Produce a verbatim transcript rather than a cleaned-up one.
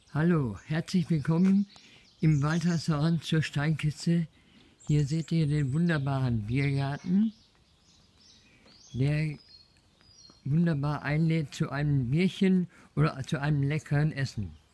Hallo, herzlich willkommen im Waldrestaurant zur Steinkiste. Hier seht ihr den wunderbaren Biergarten, der wunderbar einlädt zu einem Bierchen oder zu einem leckeren Essen.